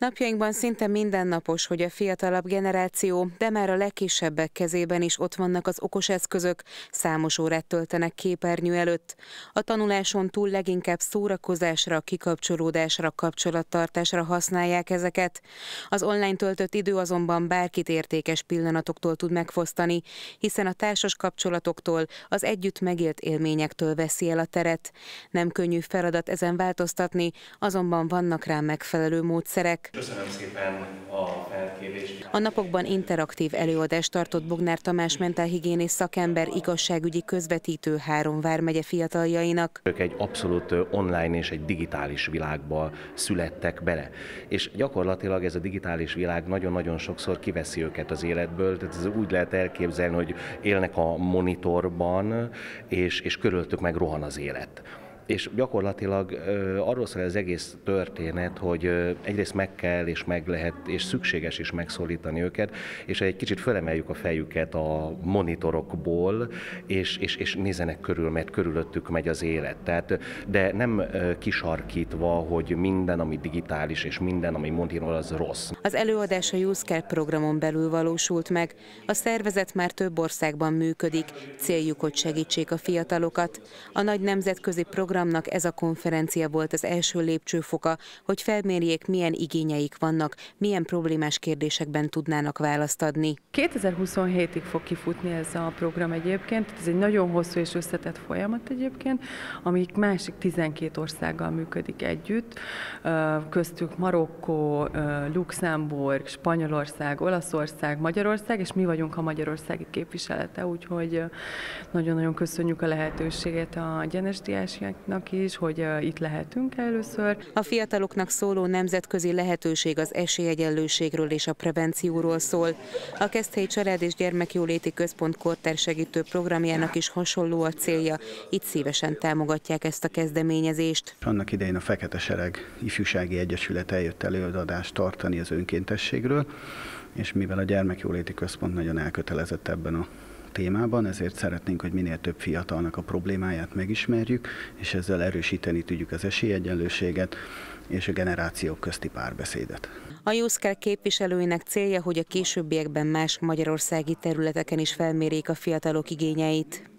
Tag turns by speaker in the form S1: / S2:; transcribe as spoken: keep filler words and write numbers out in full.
S1: Napjainkban szinte mindennapos, hogy a fiatalabb generáció, de már a legkisebbek kezében is ott vannak az okos eszközök, számos órát töltenek képernyő előtt. A tanuláson túl leginkább szórakozásra, kikapcsolódásra, kapcsolattartásra használják ezeket. Az online töltött idő azonban bárkit értékes pillanatoktól tud megfosztani, hiszen a társas kapcsolatoktól, az együtt megélt élményektől veszi el a teret. Nem könnyű feladat ezen változtatni, azonban vannak rá megfelelő módszerek.
S2: Köszönöm szépen a felkérést.
S1: A napokban interaktív előadást tartott Bognár Tamás mentálhigiénész szakember, igazságügyi közvetítő három vármegye fiataljainak.
S2: Ők egy abszolút online és egy digitális világba születtek bele. És gyakorlatilag ez a digitális világ nagyon-nagyon sokszor kiveszi őket az életből, tehát ez úgy lehet elképzelni, hogy élnek a monitorban, és, és körülöttük meg rohan az élet. És gyakorlatilag uh, arról szól az egész történet, hogy uh, egyrészt meg kell és meg lehet, és szükséges is megszólítani őket, és egy kicsit fölemeljük a fejüket a monitorokból, és, és, és nézzenek körül, mert körülöttük megy az élet. Tehát, de nem uh, kisarkítva, hogy minden, ami digitális, és minden, ami monitor, az rossz.
S1: Az előadás a YouScale programon belül valósult meg. A szervezet már több országban működik, céljuk, hogy segítsék a fiatalokat. A nagy nemzetközi program programnak ez a konferencia volt az első lépcsőfoka, hogy felmérjék, milyen igényeik vannak, milyen problémás kérdésekben tudnának választ adni.
S3: kétezer-huszonhétig fog kifutni ez a program egyébként, ez egy nagyon hosszú és összetett folyamat egyébként, amik másik tizenkét országgal működik együtt, köztük Marokkó, Luxemburg, Spanyolország, Olaszország, Magyarország, és mi vagyunk a magyarországi képviselete, úgyhogy nagyon-nagyon köszönjük a lehetőséget a Gyenes diákságnak is, hogy uh, itt lehetünk először.
S1: A fiataloknak szóló nemzetközi lehetőség az esélyegyenlőségről és a prevencióról szól. A Keszthelyi Család és Gyermekjóléti Központ kortársegítő programjának is hasonló a célja. Itt szívesen támogatják ezt a kezdeményezést.
S4: Annak idején a Fekete Sereg Ifjúsági Egyesület eljött előadást tartani az önkéntességről, és mivel a Gyermekjóléti Központ nagyon elkötelezett ebben a témában, ezért szeretnénk, hogy minél több fiatalnak a problémáját megismerjük, és ezzel erősíteni tudjuk az esélyegyenlőséget és a generációk közti párbeszédet.
S1: A YouScale képviselőinek célja, hogy a későbbiekben más magyarországi területeken is felmérjék a fiatalok igényeit.